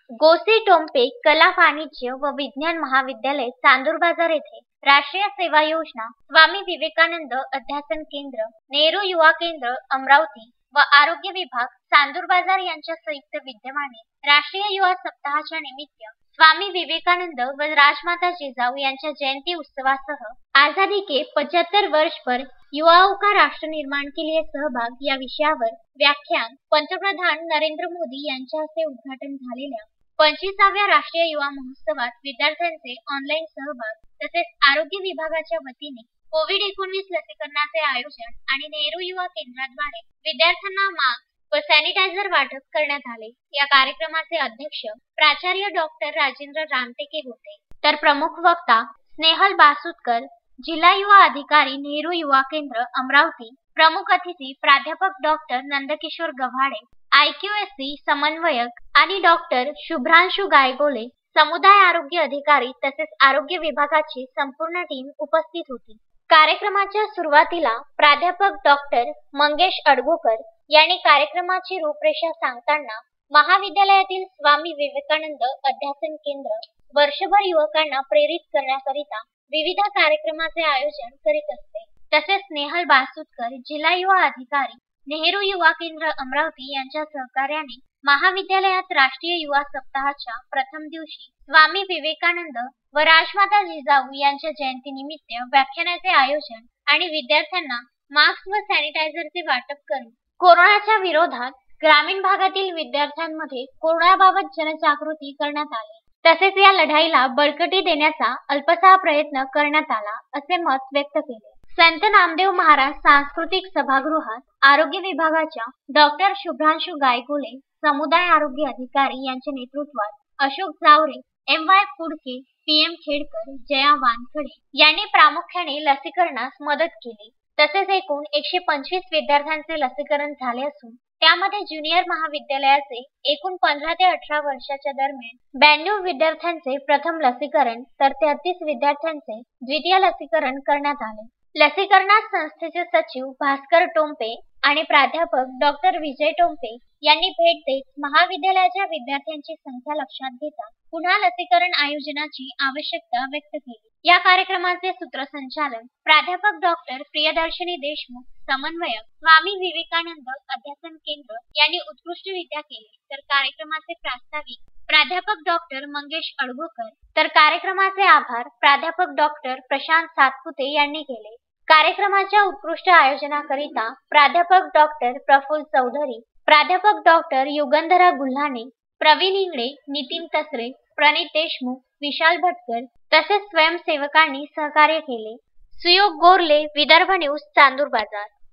गोसी टोम्पे कला वाणिज्य व विज्ञान महाविद्यालय चांदूरबाजार येथे राष्ट्रीय सेवा योजना, स्वामी विवेकानंद अध्यासन केंद्र, नेहरू युवा केंद्र अमरावती व आरोग्य विभाग चांदूरबाजार यांच्या संयुक्त विद्यमाने राष्ट्रीय युवा सप्ताहाच्या निमित्त स्वामी विवेकानंद व राजमाता जिजाऊ यांच्या जयंती उत्सवासह आजादी के 75 वर्ष पर युवाओं का राष्ट्र निर्माण के लिए सहभाग या विषयावर व्याख्यान पंतप्रधान नरेंद्र मोदी यांच्या हस्ते उद्घाटन झालेल्या 25व्या राष्ट्रीय युवा महोत्सवात विद्यार्थ्यांचे ऑनलाईन सहभाग तसेच आरोग्य विभागाच्या वतीने कोविड-19 लसीकरणाचे आयोजन आणि नेहरू युवा केंद्राद्वारे विद्यार्थ्यांना मास्क व सॅनिटायझर वाटप करण्यात आले। या कार्यक्रमाचे अध्यक्ष प्राचार्य डॉक्टर राजेंद्र रामटेके होते, तर प्रमुख वक्ता स्नेहल बासुतकर, जिल्हा युवा अधिकारी नेहरू युवा केंद्र अमरावती, प्रमुख अतिथी प्राध्यापक डॉक्टर नंदकिशोर गव्हाडे, IQSC समन्वयक आणि डॉक्टर शुभ्रांशू गायगोले, समुदाय आरोग्य अधिकारी तसेच आरोग्य विभागाची संपूर्ण टीम उपस्थित होती। कार्यक्रमाच्या सुरुवातीला प्राध्यापक डॉक्टर मंगेश अडगोकर यांनी कार्यक्रमाची रूपरेषा सांगताना महाविद्यालयातील स्वामी विवेकानंद अध्यासन केंद्र वर्षभर युवकांना प्रेरित करण्याकरिता विविध कार्यक्रमाचे आयोजन करीत असते। तसेच स्नेहल बासुतकर, जिल्हा युवा अधिकारी नेहरू युवा केंद्र अमरावती यांच्या सहकार्याने महाविद्यालयात राष्ट्रीय युवा सप्ताहाच्या प्रथम दिवशी स्वामी विवेकानंद व राजमाता जिजाऊ यांच्या जयंतीनिमित्त व्याख्यानाचे आयोजन आणि विद्यार्थ्यांना मास्क व सॅनिटायझरचे वाटप करून कोरोनाच्या विरोधात ग्रामीण भागातील विद्यार्थ्यांमध्ये कोरोनाबाबत जनजागृती करण्यात आली। तसेच या लढाईला बळकटी देण्याचा अल्पसा प्रयत्न करण्यात आला असे मत व्यक्त केले। संत नामदेव महाराज सांस्कृतिक सभागृहात आरोग्य विभागाच्या डॉक्टर शुभ्रांशू गायगोले, समुदाय आरोग्य अधिकारी यांच्या नेतृत्वात अशोक जावरे, MY फुडके, PM खेडकर, जया वानखडे यांनी प्रामुख्याने लसीकरणास मदत केली। तसेच एकूण 125 विद्यार्थ्यांचे लसीकरण झाले असून त्यामध्ये ज्युनियर महाविद्यालयाचे एकूण 15 ते 18 वर्षाच्या दरम्यान 92 विद्यार्थ्यांचे प्रथम लसीकरण तर 33 विद्यार्थ्यांचे द्वितीय लसीकरण करण्यात आले। लसीकरणात संस्थेचे सचिव भास्कर टोम्पे आणि प्राध्यापक डॉक्टर विजय टोम्पे यांनी भेट देत महाविद्यालयाच्या विद्यार्थ्यांची संख्या लक्षात घेता पुन्हा लसीकरण आयोजनाची आवश्यकता व्यक्त केली। या कार्यक्रमाचे सूत्रसंचालन प्राध्यापक डॉक्टर प्रियदर्शनी देशमुख, समन्वयक स्वामी विवेकानंद अध्यासन केंद्र यांनी उत्कृष्टरित्या केले, तर कार्यक्रमाचे प्रास्ताविक प्राध्यापक डॉक्टर मंगेश अडगोकर, तर कार्यक्रमाचे आभार प्राध्यापक डॉक्टर प्रशांत सातपुते यांनी केले। कार्यक्रमाच्या उत्कृष्ट आयोजनाकरिता प्राध्यापक डॉक्टर प्रफुल्ल चौधरी, प्राध्यापक डॉक्टर युगंधरा गुल्हाने, प्रवीण इंगळे, नितीन तसरे, प्रणित देशमुख, विशाल भटकर तसेच स्वयंसेवकांनी सहकार्य केले। सुयोग गोरले, विदर्भ न्यूज, चांदूरबाजार।